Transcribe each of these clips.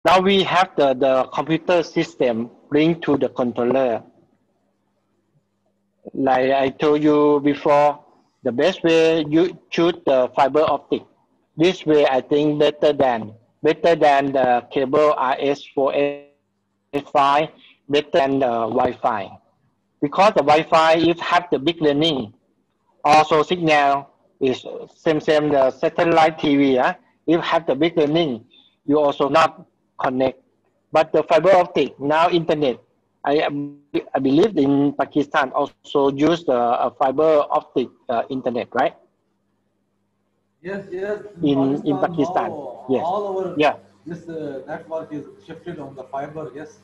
Now we have the computer system linked to the controller. Like I told you before, the best way you choose the fiber optic. This way I think better than the cable RS485, better than the Wi-Fi. Because the Wi-Fi if have the big learning, also signal is same the satellite TV. If have the big learning, you also not connect. But the fiber optic now internet, I believe in Pakistan also use the fiber optic internet, right? Yes, yes. In Pakistan, Pakistan, now yes, all our yeah, this network is shifted on the fiber. Yes.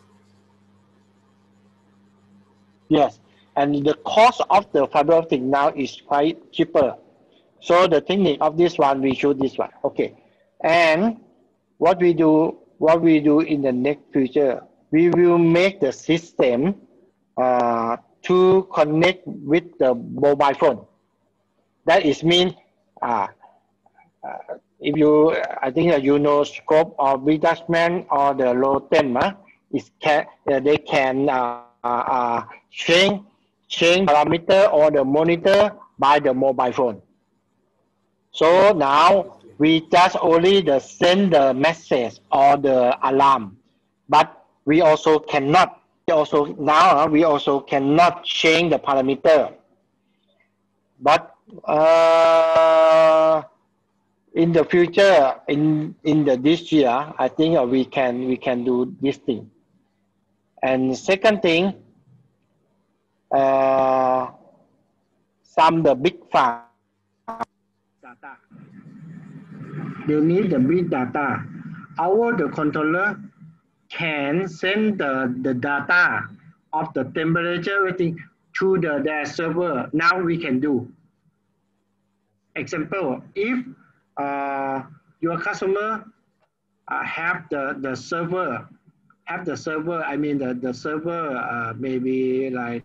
yes. And the cost of the fiber optic now is quite cheaper. So the technique of this one, we choose this one. Okay. And what we do in the next future, we will make the system to connect with the mobile phone. That is mean uh, if you I think that you know scope of detachment or the low temp, they can change parameter or the monitor by the mobile phone. So now Understood. we just only the send the message or the alarm, but we also cannot change the parameter. But in the future, in this year, I think we can do this thing. And second thing, uh, some the big farm data. They need the big data. Our the controller can send the data of the temperature everything to their server. Now we can do. Example, if uh, your customer have the server, I mean the server maybe like,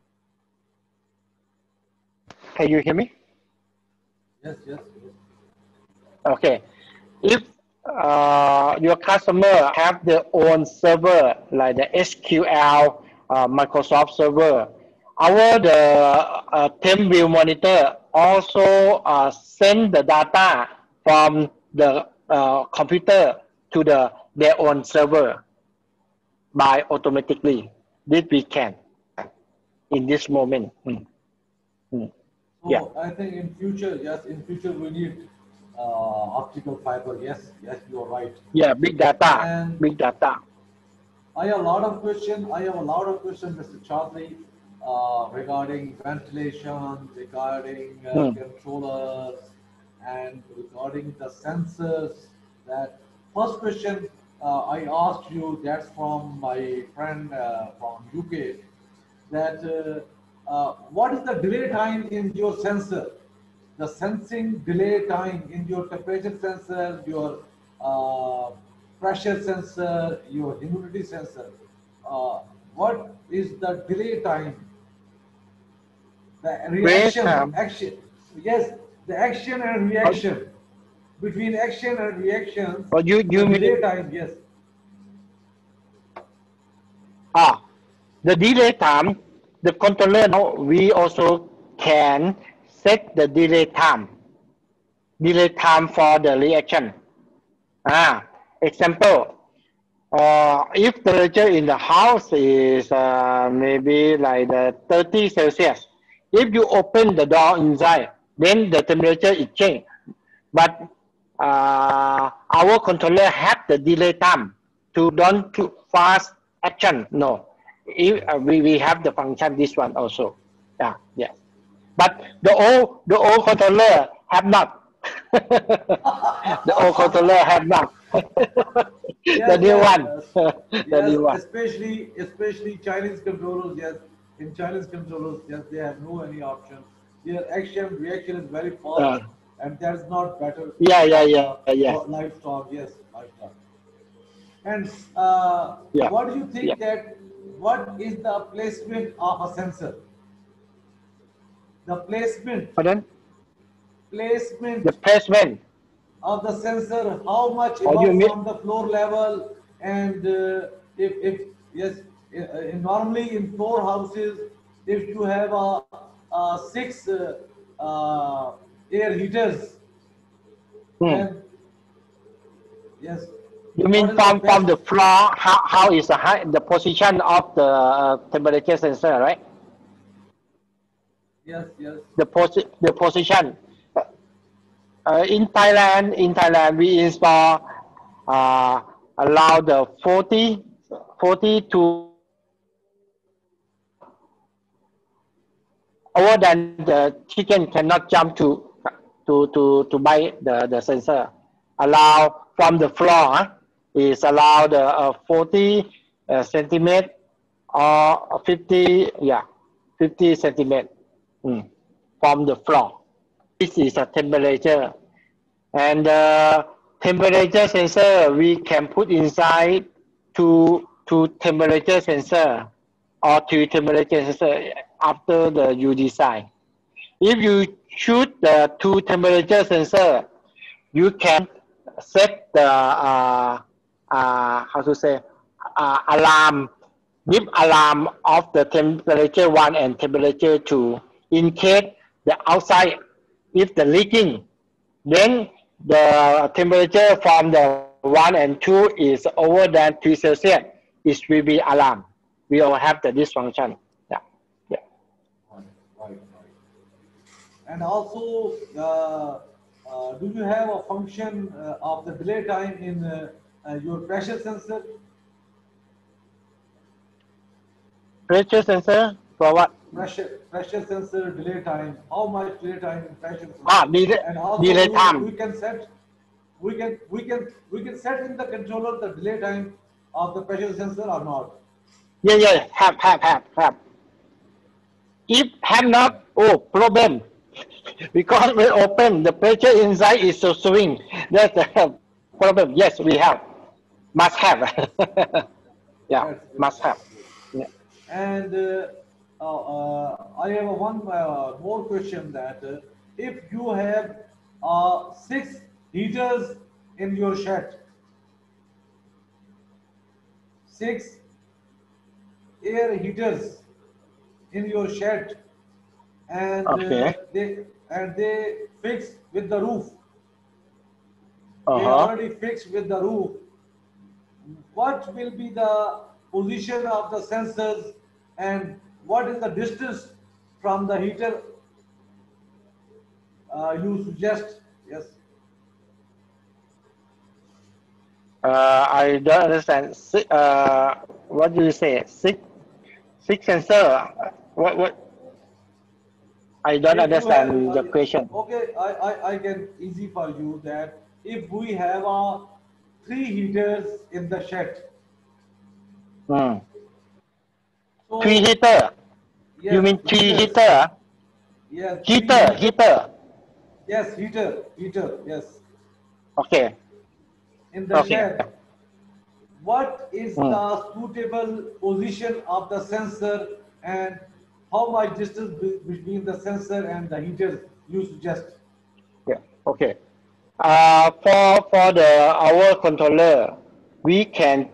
can you hear me? Yes, yes, yes. Okay. If your customer have their own server like the SQL, Microsoft server, our the TeamView monitor also send the data from the computer to their own server by automatically. This we can in this moment. Mm. Yeah, So I think in future, yes, in future we need optical fiber. Yes, yes, you are right. yeah, big data, And big data. I have a lot of questions. I have a lot of questions, Mr. Chaudhary, regarding ventilation, regarding Mm. controllers, and regarding the sensors. That first question I asked you, that's from my friend from UK. That what is the delay time in your sensor? The sensing delay time in your temperature sensor, your uh, pressure sensor, your humidity sensor. Uh, what is the delay time? The Great reaction, time. action. Yes, the action and reaction. Between action and reactions, Or you the delay mean time. Yes. ah the delay time, the controller now we also can set the delay time for the reaction. Example, if temperature in the house is maybe like the 30 Celsius, if you open the door inside, then the temperature is changed. But our controller have the delay time to don't too fast action. No, if, we have the function this one also. Yeah, yes. But the old controller have not. The old controller have not. The Yes, new yes, one. The yes. new one. Especially Chinese controllers. Yes, in Chinese controllers, yes, they have no any option. Their action reaction is very fast, Uh, and that is not better yeah, yeah, than yeah, the yes, livestock. Yes, livestock. And yeah, what do you yeah. think that what is the placement of a sensor? The But then the placement placement, of the sensor, how much or you above mean, from the floor level, And if yes, normally in 4 houses, if you have six air heaters, Hmm. then yes, You what mean is the from best? the floor? How is the height, the position of the temperature sensor, right? Yes, yes. The position. In Thailand, we install uh, around the 40 to over than the chicken cannot jump to buy the sensor. Allow from the floor is allowed 40 centimeter or 50, yeah, 50 centimeter from the floor. This is a temperature. And the temperature sensor we can put inside to temperature sensor or to temperature sensor after the you design. If you choose the two temperature sensor, you can set the how to say alarm, give alarm of the temperature one and temperature two in case the outside if the leaking, then the temperature from the one and two is over than 3 Celsius, it will be alarm. We all have the this function. Yeah. Yeah. Right, right, right. And also, do you have a function of the delay time in your pressure sensor? Pressure sensor for what? Pressure sensor delay time. How much delay time in pressure Ah, sensor? delay, And also, delay we time. can set we can set in the controller the delay time of the pressure sensor or not. Yeah, yeah, have. If have Right. not, oh, problem. Because when open, the pressure inside is so swing. That's the problem. Yes, we have. Must have. Yeah, That's good. must have. That's good. Yeah. And I have one more question that if you have six heaters in your shed, six air heaters in your shed, and Okay. they fixed with the roof, they Uh-huh. already fixed with the roof. What will be the position of the sensors and what is the distance from the heater you suggest? Yes. I don't understand. What do you say? Six sensor. What? I don't If you have, understand the question. okay, I can easy for you that if we have three heaters in the shed, Hmm. Three so heater. You yes, mean three heaters, heater? yes, three Heater, heaters, heater. yes, heater, yes, Okay. in the Okay. shed. What is Hmm. the suitable position of the sensor and how much distance between the sensor and the heater you suggest? Yeah. Okay. For the our controller, we can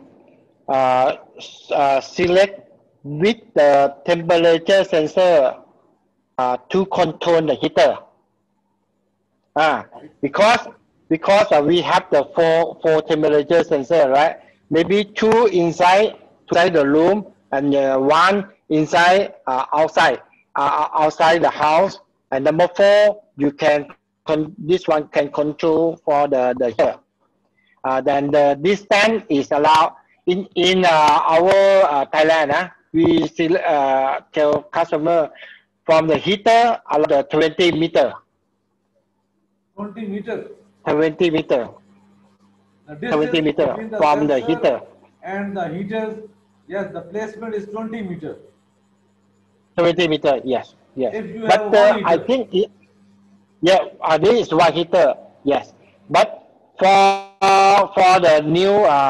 select with the temperature sensor to control the heater. Ah, Right. because we have the four temperature sensor, right? Maybe two inside the room and one inside outside the house. And number four, you can this one can control for the heater. Then the distance is allowed in our Thailand. We still tell customer from the heater allow the 20 meter, 20 meter. 20 meter, The 70 distance meter between the from the sensor heater, and the heaters, yes, the placement is 20 meter. 20 meter. Yes, yes. If you But have one I heater, think yeah, this is one heater. Yes, but for the new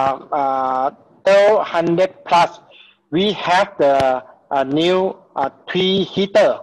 1200 plus, we have the new three heater,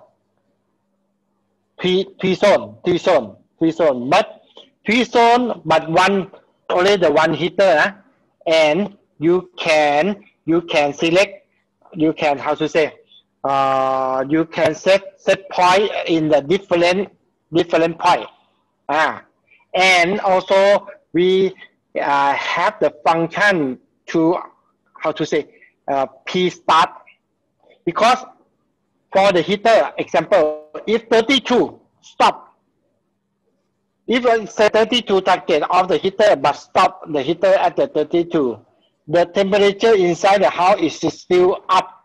three zone, but three zone, but one only the one heater, and you can select, you can, how to say, you can set point in the different point. Ah, and also we have the function to, how to say, p-start, because for the heater example, if 32 stop, if it's a 32 target of the heater but stop the heater at the 32, the temperature inside the house is still up.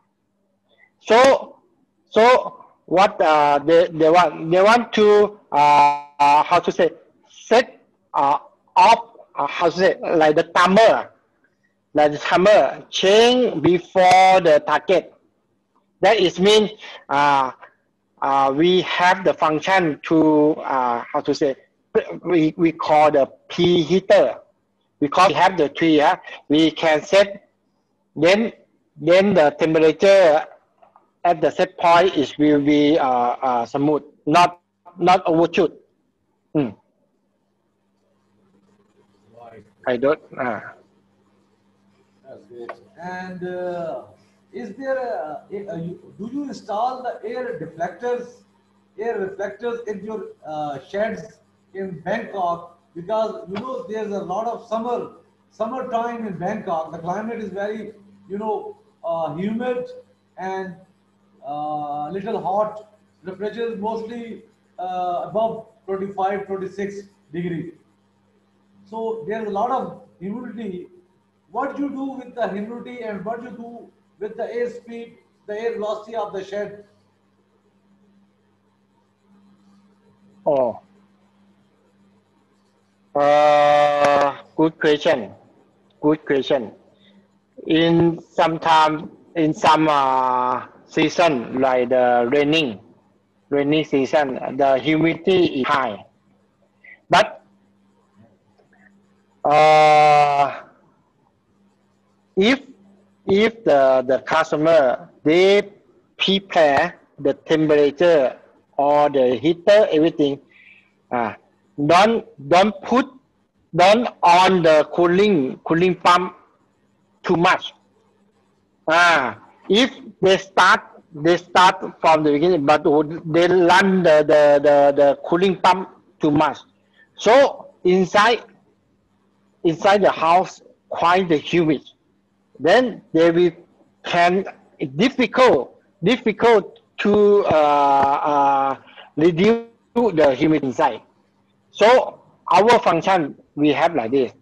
So what they want to, how to say, set off, how to say, like the timer change before the target. That is mean, we have the function to, how to say, we call the preheater, because we have the tree. We can set, then the temperature at the set point is will be smooth, not overshoot. Right. I don't. That's great. And is there do you install the air reflectors in your sheds in Bangkok? Because there's a lot of summertime in Bangkok. The climate is very humid and little hot. The temperature is mostly above 25, 26 degrees. So there's a lot of humidity. What you do with the humidity and what you do with the air speed, the air velocity of the shed? Oh, good question. Good question. In some time, in some season, like the rainy season, the humidity is high. But uh, if the customer, they prepare the temperature or the heater, everything, uh, don't on the cooling pump too much. If they start from the beginning, but they run the cooling pump too much, so inside the house quite humid, then they will can difficult to reduce the humidity inside. So our function we have like this.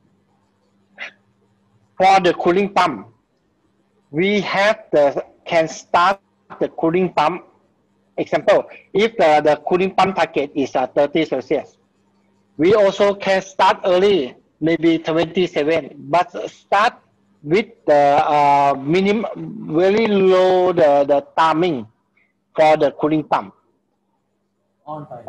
For the cooling pump, we have the can start the cooling pump. Example, if the cooling pump target is 30 Celsius, we also can start early, maybe 27, but start with the minimum, very low the timing for the cooling pump. On time.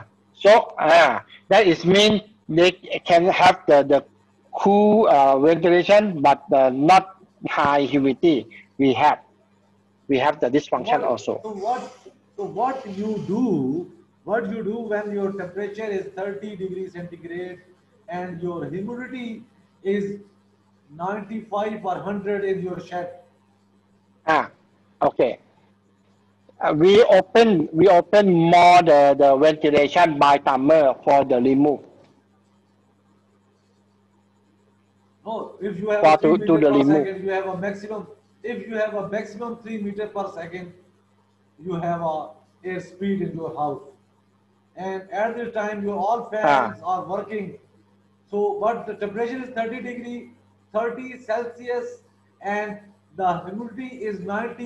That is mean they can have the cool ventilation, but not high humidity. We have the this function What, also. so what you do when your temperature is 30 degrees centigrade and your humidity is 95 or 100 in your shed? Okay. We open more the ventilation by timer for the remove. No, if you have a For 3 to meter the per remove. second, you have a maximum. If you have a maximum 3 meter per second, you have a air speed in your house. And at this time, your all Ah, fans are working. So, but the temperature is 30 degree, 30 Celsius, and the humidity is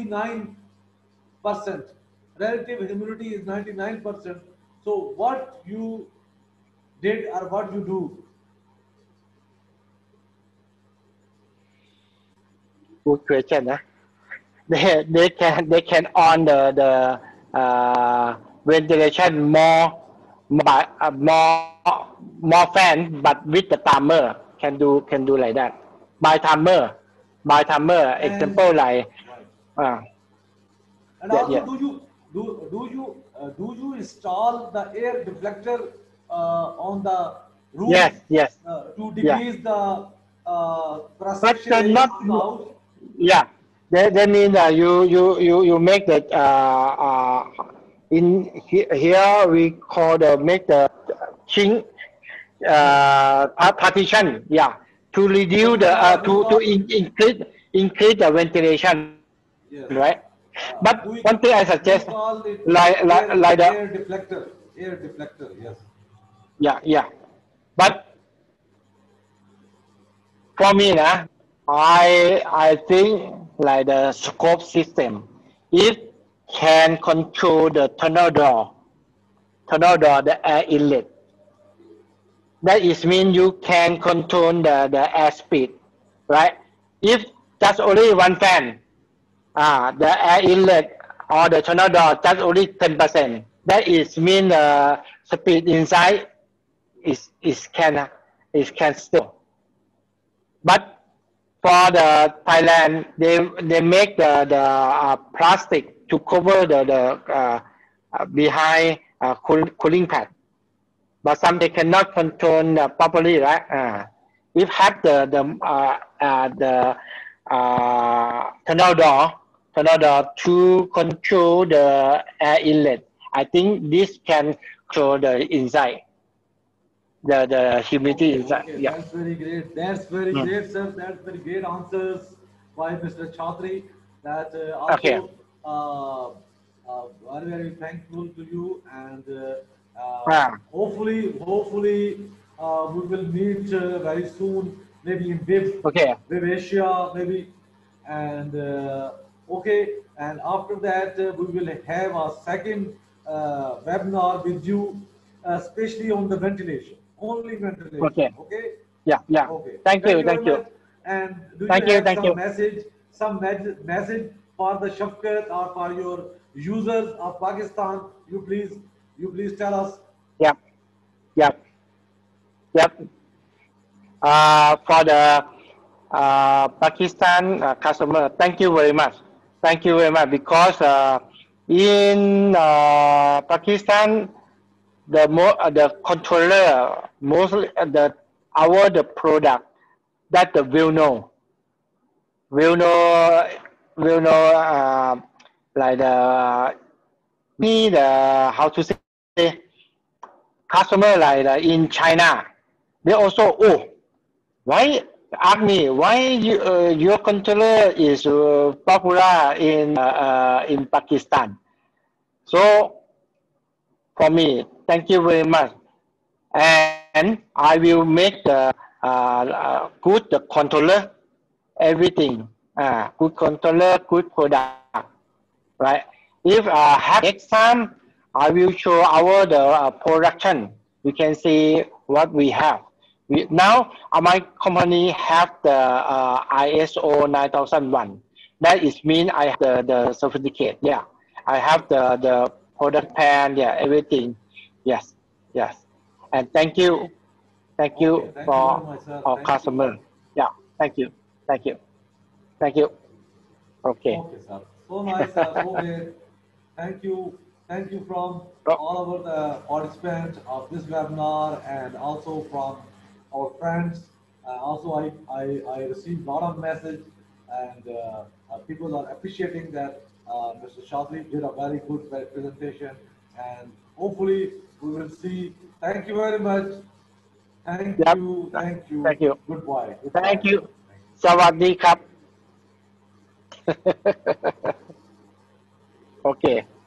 99%. Relative humidity is 99%. So, what you did or what you do? good question. They can on the ventilation more fan, but with the timer can do like that by timer. And Example like, right. uh, And yeah, also, yeah, do you install the air deflector on the roof yes, yes, to yeah. decrease the cross But section not, area out. yeah. That means you make the in here we call the make the chink Yes. partition, yeah, to In reduce the Kannada, we to call increase the ventilation, right? yes. But one thing I suggest, We call it like the air deflector. Air deflector. Yes. yeah, yeah. But for me, nah, I think like the scope system, it can control the tunnel door, the air inlet. That is mean you can control the air speed, right? If just only one fan, the air inlet or the tunnel door just only 10%. That is mean the speed inside is can still. But for the Thailand, they make the plastic to cover the behind cooling pad. But some they cannot control properly, right? If have the tunnel door to control the air inlet, I think this can control the inside, the humidity Okay, inside. okay, Yeah. that's very great. That's very Mm. great, sir. That's very great answers by Mr. Chaudhary. That Okay. also very very thankful to you, and Ah, hopefully we will meet very soon, maybe in okay. Web Asia, maybe, and okay, and after that we will have a second webinar with you, especially on the ventilation, only ventilation. Okay. Okay, Yeah. Yeah. okay. Thank Thank you. you very Thank you. much. And do you Thank you. have Thank some you. message, message for the Shafqat or for your users of Pakistan? You please tell us. Yep. Yep. Yep. For the Pakistan customer, thank you very much. Thank you very much because in Pakistan, the controller mostly the product that the will know will know like me the how to say customer like in China, they also why ask me why your controller is popular in Pakistan. So for me, thank you very much, and I will make the good the controller everything. Good controller, good product, right? If have next time, I will show our the production. You can see what we have. Now, my company have the ISO 9001. That is mean I have the certificate. Yeah, I have the product plan. Yeah, everything. Yes, yes. And thank Okay, you thank you very for much, sir. our Thank you. customer. Yeah, thank you, thank you. Okay. Okay, sir. So nice, sir. So great. Thank you. Thank you from Oh, all of the participants of this webinar and also from our friends. Also, I received a lot of message and people are appreciating that Mr. Chaudhary did a very good presentation and hopefully we will see. Thank you very much. Thank yep. you. Thank you. Thank you. Goodbye. Thank Goodbye. you. Thank you. สวัสดีครับ โอเค